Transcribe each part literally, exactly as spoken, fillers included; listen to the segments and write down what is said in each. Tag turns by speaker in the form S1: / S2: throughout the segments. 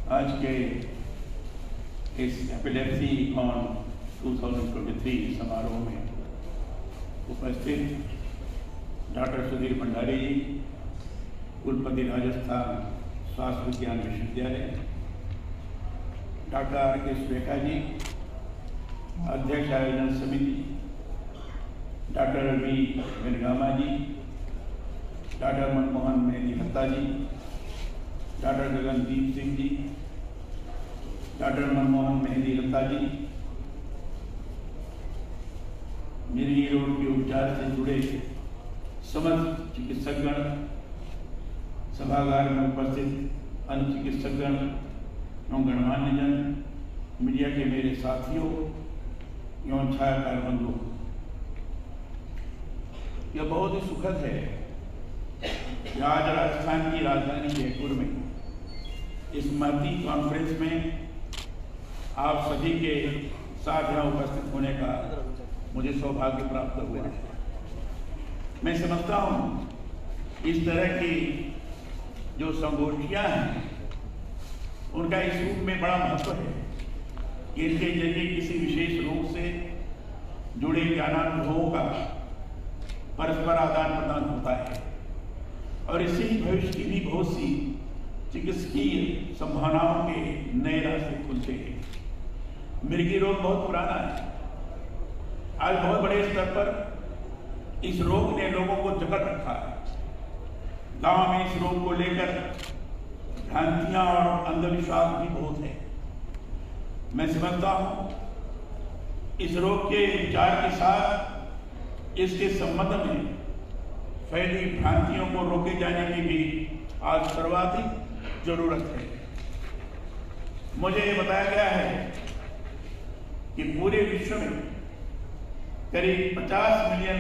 S1: आज के इस एपिलेप्सी ऑन दो हज़ार तेईस समारोह में उपस्थित डॉक्टर सुधीर भंडारी जी, कुलपति राजस्थान स्वास्थ्य विज्ञान विश्वविद्यालय, डॉक्टर आर के सुरेखा जी, अध्यक्ष आयोजन समिति, doctor Ravi Venagama ji, doctor Manmohan Mehdi ji, doctor Gagandeep Singh ji, doctor Manmohan Mehdi Lata ji, मिर्गी रोग के उपचार से जुड़े समस्त चिकित्सकगण, सभागार में उपस्थित अन्य चिकित्सकगण एवं गणमान्यजन, मीडिया के मेरे साथियों एवं छायाकार बंधुओं, यह बहुत ही सुखद है कि आज राजस्थान की राजधानी जयपुर में इस महती कॉन्फ्रेंस में आप सभी के साथ यहाँ उपस्थित होने का मुझे सौभाग्य प्राप्त हुआ है। मैं समझता हूँ इस तरह की जो संगोष्ठियाँ हैं उनका इस रूप में बड़ा महत्व है कि इनके जरिए किसी विशेष रोग से जुड़े ज्ञानानुभवों का परस्पर आदान प्रदान होता है और इससे ही भविष्य की भी बहुत सी चिकित्सकीय संभावनाओं के नए रास्ते खुलते हैं। मिर्गी रोग बहुत पुराना है। आज बहुत बड़े स्तर पर इस रोग ने लोगों को जकड़ रखा है। गांव में इस रोग को लेकर भ्रांतियां और अंधविश्वास भी बहुत है। मैं समझता हूं इस रोग के उपचार के साथ इसके संबंध में फैली भ्रांतियों को रोके जाने की भी आज सर्वाधिक जरूरत है। मुझे ये बताया गया है कि पूरे विश्व में करीब पचास मिलियन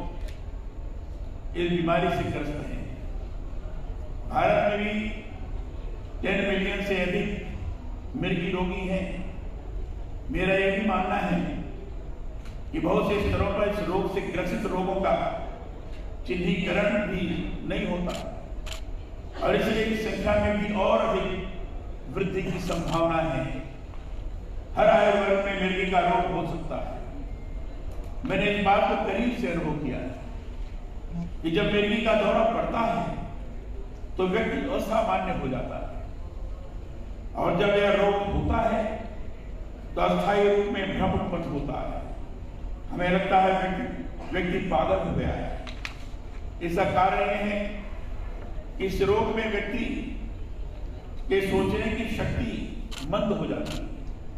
S1: लोग इस बीमारी से ग्रस्त हैं। भारत में भी दस मिलियन से अधिक मिर्गी रोगी हैं। मेरा यह भी मानना है कि बहुत से स्तरों पर इस रोग से ग्रसित रोगों का चिन्हीकरण भी नहीं होता और इसलिए इस संख्या में भी और अधिक वृद्धि की संभावना है। हर आयु वर्ग में मिर्गी का रोग हो सकता है। मैंने इस बात को करीब से अनुभव किया है कि जब मिर्गी का दौरा पड़ता है तो व्यक्ति असामान्य हो जाता है और जब यह रोग होता है तो अस्थायी रूप में भ्रम उत्पन्न होता है। हमें लगता है व्यक्ति व्यक्ति पागल हो गया है। इसका कारण यह है कि इस रोग में व्यक्ति के सोचने की शक्ति मंद हो जाती है।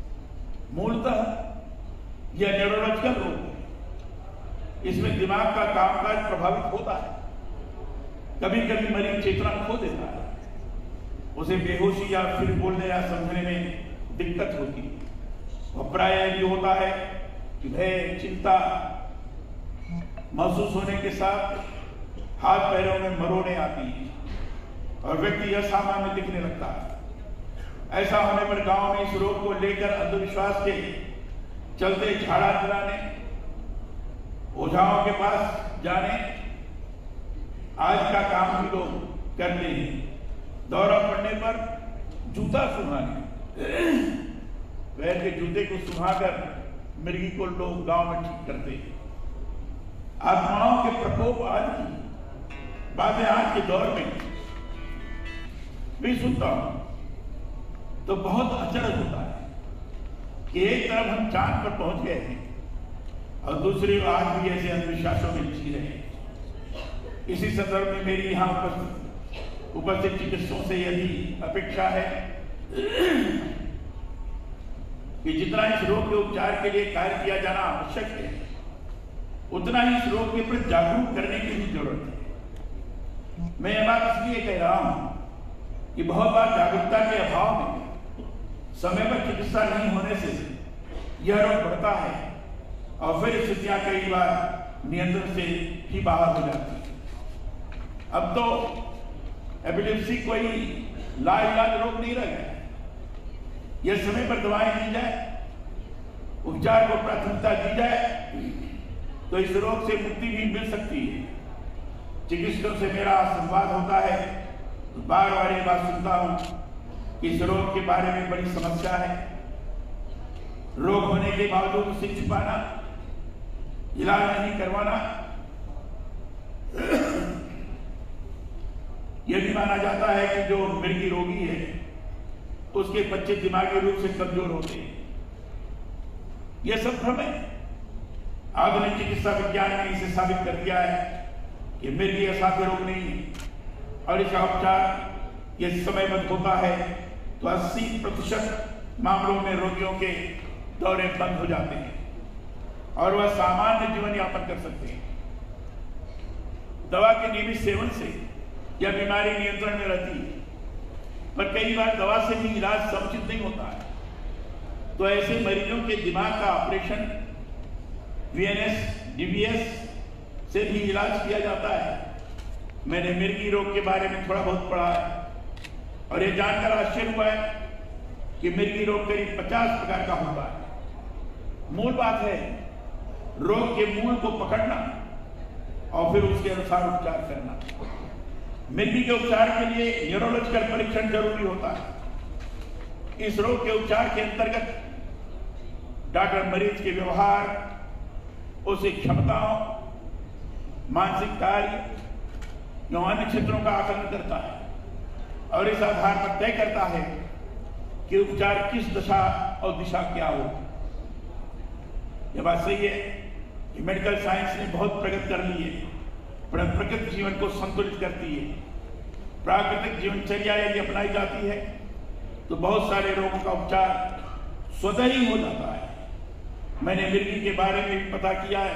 S1: मूलतः यह न्यूरोलॉजिकल रोग है। इसमें दिमाग का कामकाज प्रभावित होता है। कभी कभी मरीज चेतना खो देता है, उसे बेहोशी या फिर बोलने या समझने में दिक्कत होती है। और प्रायः भी होता है कि भय, चिंता महसूस होने के साथ हाथ पैरों में मरोड़े आती है और व्यक्ति असामान्य दिखने लगता है। ऐसा होने पर गांव में इस रोग को लेकर अंधविश्वास के चलते झाड़ा दिलाने, ओझाओं के पास जाने आज का काम भी लोग करते हैं। दौरा पड़ने पर जूता सुंघाने, पैर के जूते को सुंघाकर मिर्गी को लोग गांव में ठीक करते हैं। आत्माओं के प्रकोप आदि बातें आज के दौर में भी सुनता हूं तो बहुत अचरज होता है कि एक तरफ हम चांद पर पहुंच गए हैं और दूसरी आज भी ऐसे अंधविश्वासों में जी रहे हैं। इसी संदर्भ में मेरी यहां उपस्थित उपस्थित चिकित्सकों से यदि अपेक्षा है कि जितना इस रोग के उपचार के लिए कार्य किया जाना आवश्यक है उतना ही इस रोग के प्रति जागरूक करने की भी जरूरत है। मैं यह बात इसलिए कह रहा हूं कि बहुत बार जागरूकता के अभाव में समय पर चिकित्सा नहीं होने से यह रोग बढ़ता है और फिर स्थितियां कई बार नियंत्रण से ही बाहर हो जाती है। अब तो एपिलेप्सी कोई लाइलाज रोग नहीं रह गया। यह समय पर दवाएं दी जाए, उपचार को प्राथमिकता दी जाए तो इस रोग से मुक्ति भी मिल सकती है। चिकित्सकों से मेरा संवाद होता है तो बार बार ये बात सुनता हूं इस रोग के बारे में बड़ी समस्या है। रोग होने के बावजूद उसे छिपाना, इलाज नहीं करवाना, यह भी माना जाता है कि जो मृगी रोगी है उसके बच्चे दिमागी रूप से कमजोर होते हैं। यह सब भ्रम है। आधुनिक चिकित्सा विज्ञान ने इसे साबित कर दिया है कि मृगी असाध्य रोग नहीं है और इसका उपचार यदि समयबद्ध होता है तो अस्सी प्रतिशत मामलों में रोगियों के दौरे बंद हो जाते हैं और वह सामान्य जीवन यापन कर सकते हैं। दवा के नियमित सेवन से यह बीमारी नियंत्रण में रहती है, पर कई बार दवा से भी इलाज समुचित नहीं होता है, तो ऐसे मरीजों के दिमाग का operation V N S, D B S से भी इलाज किया जाता है। मैंने मृगी रोग के बारे में थोड़ा बहुत पढ़ा है और यह जानकर आश्चर्य हुआ है कि मृगी रोग करीब पचास प्रकार का होता है। मूल बात है रोग के मूल को पकड़ना और फिर उसके अनुसार उपचार करना। मृगी के उपचार के लिए न्यूरोलॉजिकल परीक्षण जरूरी होता है। इस रोग के उपचार के अंतर्गत डॉक्टर मरीज के व्यवहार, उसकी क्षमताओं, मानसिक कार्य एवं अन्य क्षेत्रों का आकलन करता है और इस आधार पर तय करता है कि उपचार किस दशा और दिशा क्या हो। यह बात सही है कि मेडिकल साइंस ने बहुत प्रगति कर ली है, पर प्रकृति जीवन को संतुलित करती है। प्राकृतिक जीवनचर्या यदि अपनाई जाती है तो बहुत सारे रोगों का उपचार स्वतः ही हो जाता है। मैंने मृगी के बारे में भी पता किया है।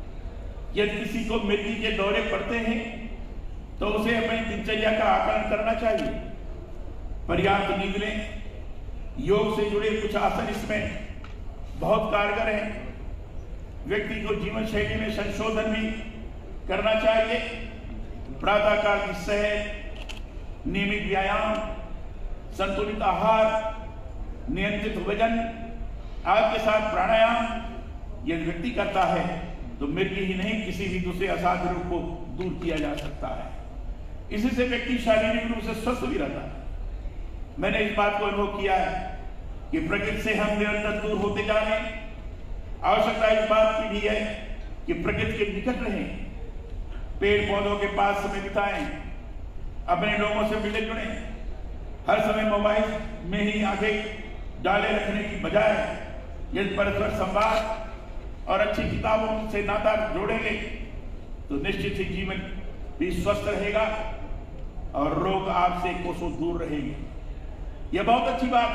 S1: यदि किसी को मृगी के दौरे पड़ते हैं तो उसे अपनी दिनचर्या का आकलन करना चाहिए। पर्याप्त नींद लें, योग से जुड़े कुछ आसन इसमें बहुत कारगर हैं। व्यक्ति को जीवन शैली में संशोधन भी करना चाहिए। प्रातःकाल की सैर, नियमित व्यायाम, संतुलित आहार, नियंत्रित वजन आदि के साथ प्राणायाम यदि व्यक्ति करता है तो मृगी ही नहीं किसी भी दूसरे असाध्य रोग को दूर किया जा सकता है। इसी से व्यक्ति शारीरिक रूप से स्वस्थ भी रहता है। मैंने इस बात को अनुभव किया है कि प्रकृति से हम निरंतर दूर होते जा रहे हैं। आवश्यकता इस बात की भी है कि प्रकृति के निकट रहें, पेड़ पौधों के पास समय बिताएं, अपने लोगों से मिले जुड़े। हर समय मोबाइल में ही आंखें डाले रखने की बजाय यदि परस्पर संवाद और अच्छी किताबों से नाता जोड़ेंगे तो निश्चित ही जीवन भी स्वस्थ रहेगा और रोग आपसे कोसों दूर रहेंगे। यह बहुत अच्छी बात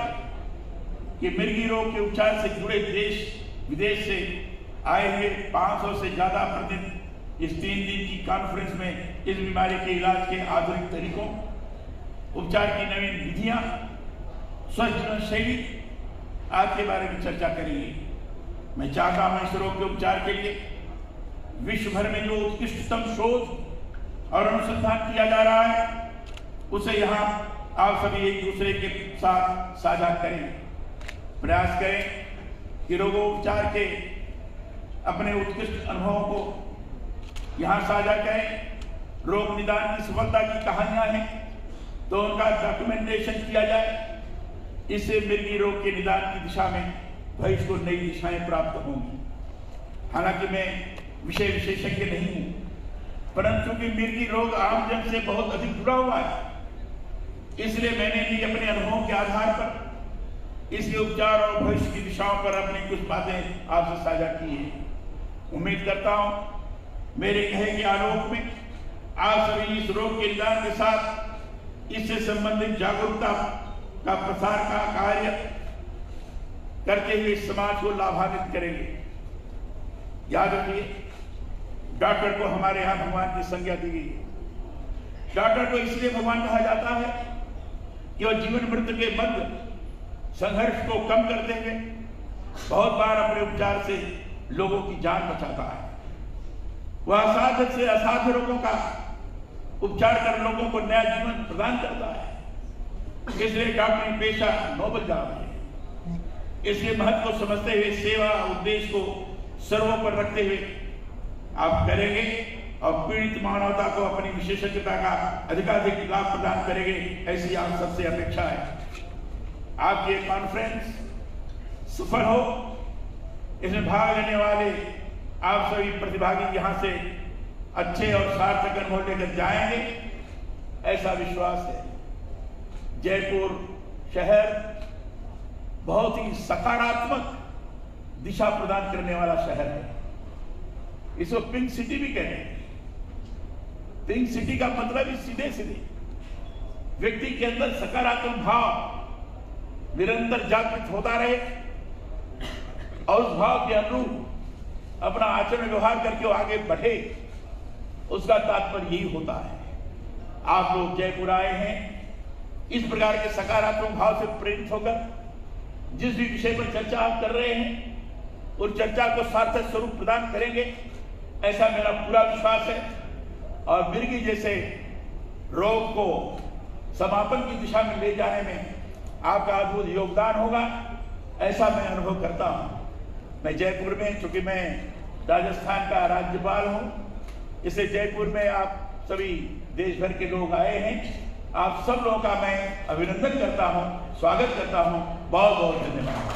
S1: है कि मृगी रोग के उपचार से जुड़े देश विदेश से आए हुए पाँच सौ से ज्यादा प्रतिनिधि इस तीन दिन की कॉन्फ्रेंस में इस बीमारी के इलाज के आधुनिक तरीकों, उपचार की नवीन विधियां, स्वस्थ जीवन शैली आज के बारे में चर्चा करेंगे। मैं चाहता हूं इस रोग के उपचार के लिए विश्व भर में जो उत्कृष्टतम शोध और अनुसंधान किया जा रहा है उसे यहाँ आप सभी एक दूसरे के साथ साझा करें। प्रयास करें कि रोगोपचार के अपने उत्कृष्ट अनुभवों को यहाँ साझा करें। रोग निदान की सफलता की कहानियां हैं तो उनका डॉक्यूमेंटेशन किया जाए। इससे मृगी रोग के निदान की दिशा में भविष्य को नई दिशाएं प्राप्त होंगी। हालांकि मैं विषय विशेषज्ञ नहीं हूं, परंतु कि मृगी रोग आम जन से बहुत अधिक जुड़ा हुआ है, इसलिए मैंने भी अपने अनुभवों के आधार पर इसके उपचार और भविष्य की दिशाओं पर अपनी कुछ बातें आपसे साझा की है। उम्मीद करता हूं मेरे कहे के आलोक में आप सभी इस रोग के निदान के साथ इससे संबंधित जागरूकता का प्रसार का कार्य करते हुए समाज को लाभान्वित करेंगे। याद रखिए, डॉक्टर को हमारे यहाँ भगवान की संज्ञा दी गई है। डॉक्टर को इसलिए भगवान कहा जाता है कि वह जीवन मृत्यु के मध्य संघर्ष को कम करते हुए बहुत बार अपने उपचार से लोगों की जान बचाता है। वह असाध्य से असाध्य रोगों का उपचार कर लोगों को नया जीवन प्रदान करता है। इसलिए डॉक्टरी पेशा नोबल जॉब है। इसके महत्व को समझते हुए सेवा उद्देश्य को सर्वोपरि रखते हुए आप करेंगे और पीड़ित मानवता को अपनी विशेषज्ञता का अधिकाधिक लाभ प्रदान करेंगे, ऐसी आप सबसे अपेक्षा है। आपकी ये कॉन्फ्रेंस सफल हो। इसमें भाग लेने वाले आप सभी प्रतिभागी यहाँ से अच्छे और सार्थक अनुभव लेकर जाएंगे, ऐसा विश्वास है। जयपुर शहर बहुत ही सकारात्मक दिशा प्रदान करने वाला शहर है। इसको पिंक सिटी भी कहते हैं। पिंक सिटी का मतलब ही सीधे सीधे व्यक्ति के अंदर सकारात्मक भाव निरंतर जागृत होता रहे और उस भाव के अनुरूप अपना आचरण व्यवहार करके वो आगे बढ़े, उसका तात्पर्य यही होता है। आप लोग जयपुर आए हैं, इस प्रकार के सकारात्मक भाव से प्रेरित होकर जिस भी विषय पर चर्चा आप कर रहे हैं उस चर्चा को सार्थक स्वरूप प्रदान करेंगे, ऐसा मेरा पूरा विश्वास है। और मिर्गी जैसे रोग को समापन की दिशा में ले जाने में आपका अद्भुत योगदान होगा, ऐसा मैं अनुभव करता हूं। मैं जयपुर में, चूंकि मैं राजस्थान का राज्यपाल हूं, इसलिए जयपुर में आप सभी देश भर के लोग आए हैं। आप सब लोगों का मैं अभिनंदन करता हूं, स्वागत करता हूं। बहुत बहुत धन्यवाद।